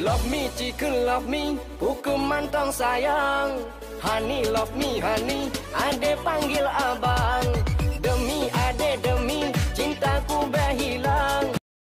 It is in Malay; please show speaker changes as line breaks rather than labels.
Love me, chicken love me, hukuman tong sayang. Honey love me, honey,